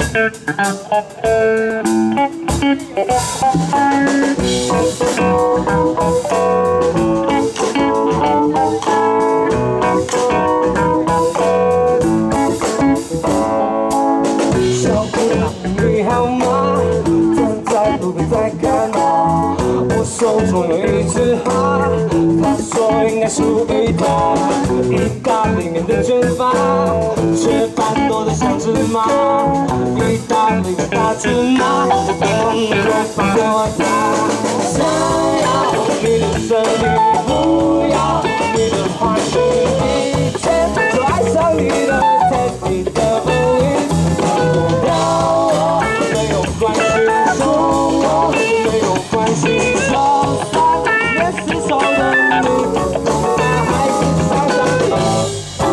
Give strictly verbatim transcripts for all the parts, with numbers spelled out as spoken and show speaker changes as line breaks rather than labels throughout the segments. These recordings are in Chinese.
小姑娘，你好吗？站在路边在看我，我手中有一枝花，她说应该属于她。意大利面的卷发，雀斑多得像芝麻。意大利的大芝麻，我不能放过她。想要你的身体，不要你的花心，一切就爱上你的 tasty 的风味。 让我没有关系，说我没有关系，就算连失手的你，我还是想想你。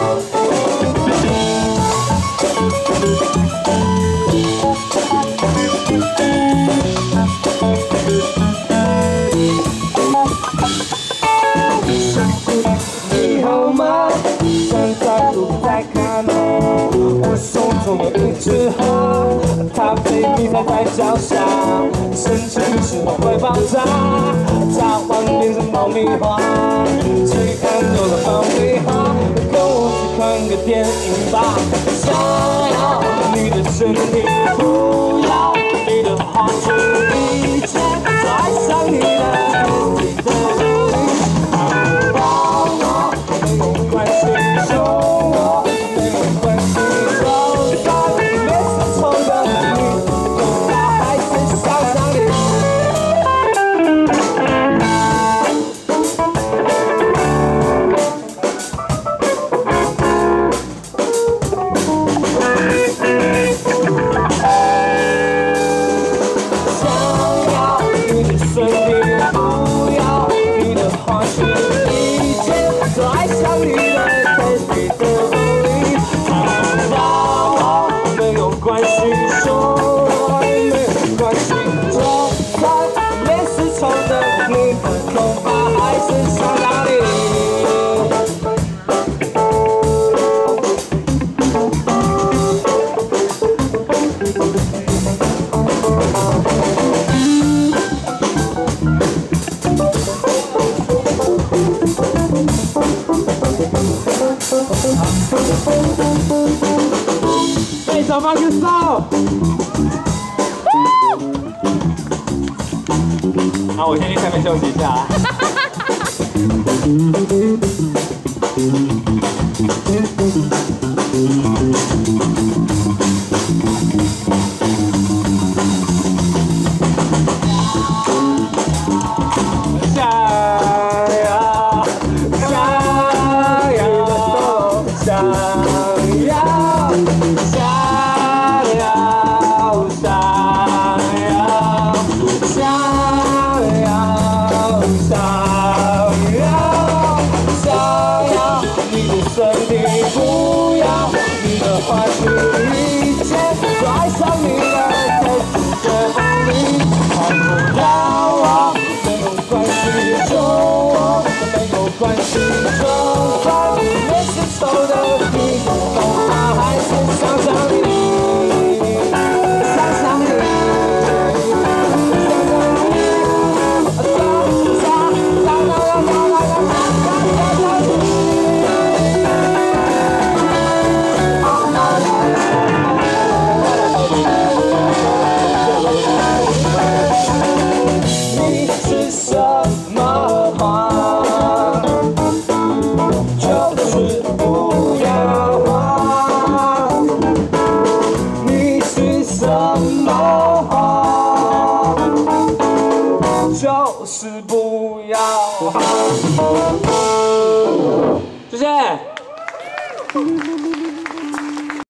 你好吗？站在路边在看我，我手中有一枝花。 它被迷彩在脚下，深情时候会爆炸，炸完变成爆米花，最看久的爆米花，跟我去看个电影吧。想要你的身体，不要你的花心，一切就爱上你的你的无理，帮我没有关系，说我没有关系，就算每次错的。 对手放个手。好，我先去下面休息一下。花心一切都爱上你的特殊的风力，好不让我没有关系，说我没有关系，就算没失手的你，我还是想想你，想想你，想想你，想想想想想想想想想你。 就是不要，谢谢。